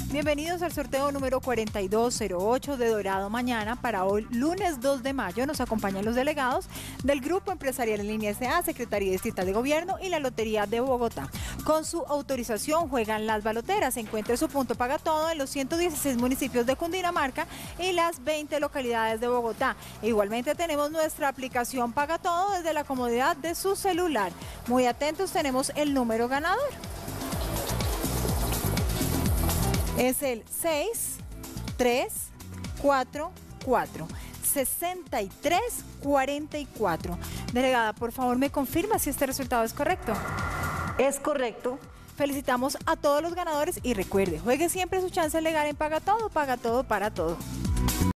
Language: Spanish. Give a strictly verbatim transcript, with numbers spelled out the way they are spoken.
Bienvenidos al sorteo número cuarenta y dos cero ocho de Dorado Mañana. Para hoy, lunes dos de mayo, nos acompañan los delegados del Grupo Empresarial en Línea S A, Secretaría Distrital de Gobierno y la Lotería de Bogotá. Con su autorización juegan las baloteras. Encuentre su punto paga todo en los ciento dieciséis municipios de Cundinamarca y las veinte localidades de Bogotá. Igualmente tenemos nuestra aplicación Paga Todo desde la comodidad de su celular. Muy atentos, tenemos el número ganador. Es el seis tres cuatro cuatro sesenta y tres cuarenta y cuatro. Delegada, por favor, me confirma si este resultado es correcto. Es correcto. Felicitamos a todos los ganadores y recuerde, juegue siempre su chance legal en Paga Todo, Paga Todo para todo.